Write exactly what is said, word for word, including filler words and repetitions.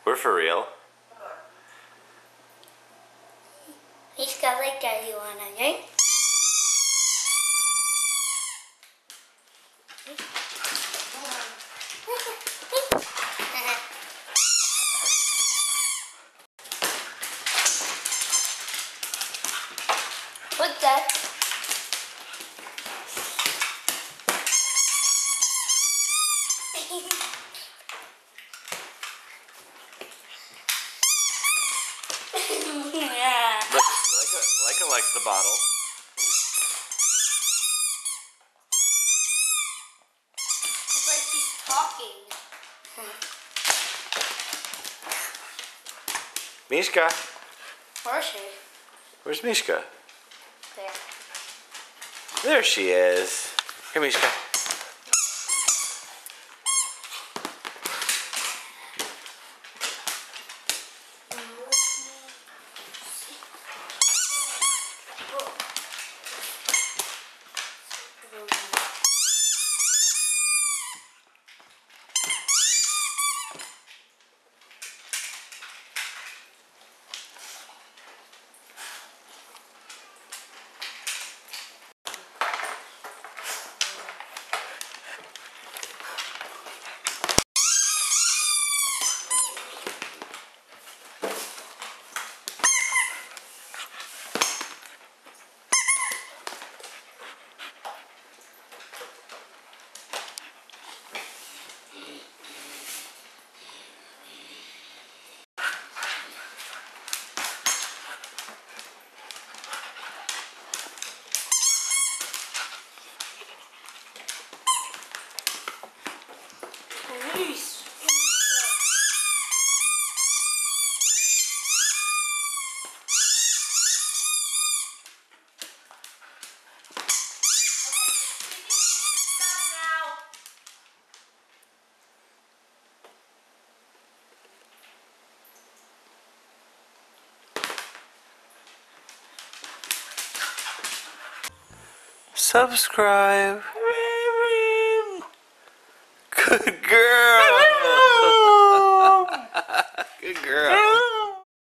We're for real. He's got like that. You wanna drink? What's that? Yeah. Look, Leica, Leica likes the bottle. It's like she's talking. Mishka, Where's she? where's Mishka? There. There she is. Here, Mishka. Police. Subscribe. Good girl. Good girl.